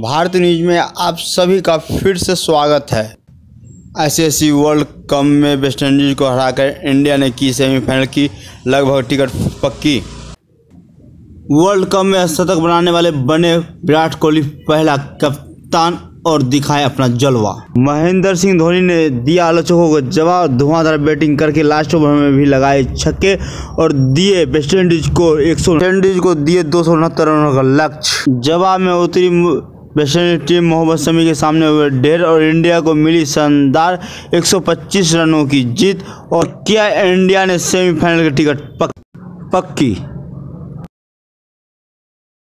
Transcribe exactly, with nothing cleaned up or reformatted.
Bharat news में आप सभी का फिर से स्वागत है। आईसीसी वर्ल्ड कप में वेस्टइंडीज को हराकर इंडिया ने की सेमीफाइनल की लगभग टिकट पक्की। वर्ल्ड कप में शतक बनाने वाले बने विराट कोहली पहला कप्तान और दिखाए अपना जलवा। महेंद्र सिंह धोनी ने दिया आलोचकों को जवाब, धुआंधार बैटिंग करके लास्ट ओवर में भी लगाए छक्के और दिए वेस्टइंडीज को एक सौ वेस्टइंडीज को दिए दो सौ उनहत्तर रनों का लक्ष्य। जवाब में उतरी वेस्टइंडीज टीम मोहम्मद शमी के सामने हुए ढेर और इंडिया को मिली शानदार एक सौ पच्चीस रनों की जीत और किया इंडिया ने सेमीफाइनल की टिकट पक, पक्की।